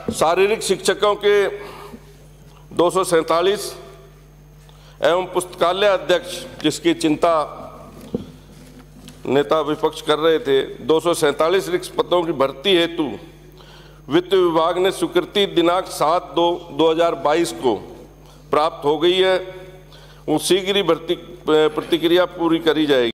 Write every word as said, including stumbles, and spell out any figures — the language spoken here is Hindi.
शारीरिक शिक्षकों के दो सौ सैंतालीस एवं पुस्तकालय अध्यक्ष, जिसकी चिंता नेता विपक्ष कर रहे थे, दो सौ सैंतालीस रिक्त पदों की भर्ती हेतु वित्त विभाग ने स्वीकृति दिनांक सात दो दो हजार बाईस को प्राप्त हो गई है। वो शीघ्र ही भर्ती प्रतिक्रिया पूरी करी जाएगी।